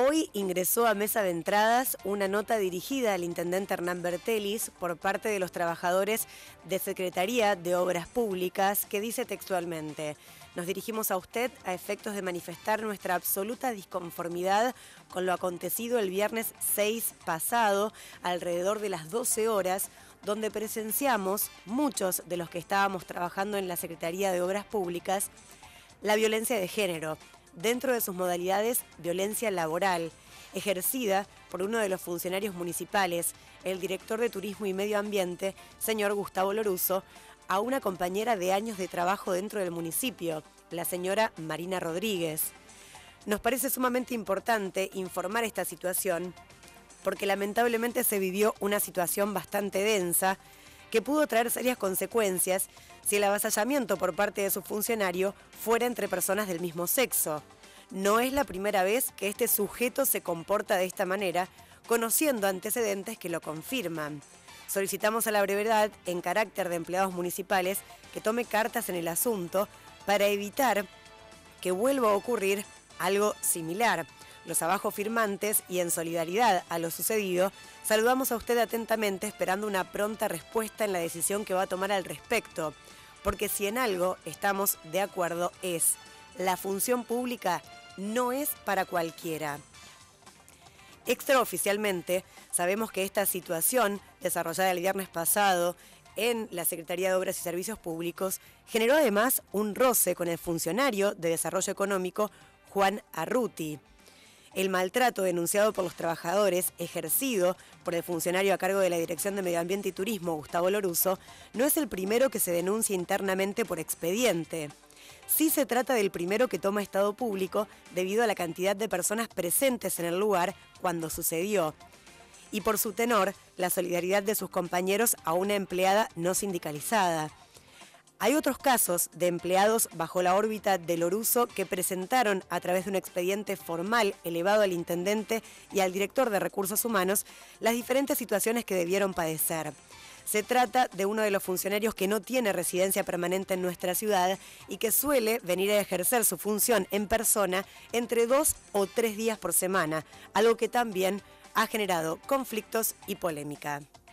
Hoy ingresó a mesa de entradas una nota dirigida al intendente Hernán Bertelis por parte de los trabajadores de Secretaría de Obras Públicas que dice textualmente: nos dirigimos a usted a efectos de manifestar nuestra absoluta disconformidad con lo acontecido el viernes 6 pasado, alrededor de las 12 horas, donde presenciamos, muchos de los que estábamos trabajando en la Secretaría de Obras Públicas, la violencia de género, dentro de sus modalidades violencia laboral, ejercida por uno de los funcionarios municipales, el director de Turismo y Medio Ambiente, señor Gustavo Loruso, a una compañera de años de trabajo dentro del municipio, la señora Marina Rodríguez. Nos parece sumamente importante informar esta situación porque lamentablemente se vivió una situación bastante densa que pudo traer serias consecuencias si el avasallamiento por parte de su funcionario fuera entre personas del mismo sexo. No es la primera vez que este sujeto se comporta de esta manera, conociendo antecedentes que lo confirman. Solicitamos a la brevedad, en carácter de empleados municipales, que tome cartas en el asunto para evitar que vuelva a ocurrir algo similar. Los abajo firmantes y en solidaridad a lo sucedido, saludamos a usted atentamente esperando una pronta respuesta en la decisión que va a tomar al respecto, porque si en algo estamos de acuerdo es: la función pública no es para cualquiera. Extraoficialmente, sabemos que esta situación, desarrollada el viernes pasado en la Secretaría de Obras y Servicios Públicos, generó además un roce con el funcionario de Desarrollo Económico, Juan Arruti. El maltrato denunciado por los trabajadores, ejercido por el funcionario a cargo de la Dirección de Medio Ambiente y Turismo, Gustavo Loruso, no es el primero que se denuncia internamente por expediente. Sí se trata del primero que toma estado público debido a la cantidad de personas presentes en el lugar cuando sucedió. Y por su tenor, la solidaridad de sus compañeros a una empleada no sindicalizada. Hay otros casos de empleados bajo la órbita de Loruso que presentaron a través de un expediente formal elevado al intendente y al director de Recursos Humanos las diferentes situaciones que debieron padecer. Se trata de uno de los funcionarios que no tiene residencia permanente en nuestra ciudad y que suele venir a ejercer su función en persona entre 2 o 3 días por semana, algo que también ha generado conflictos y polémica.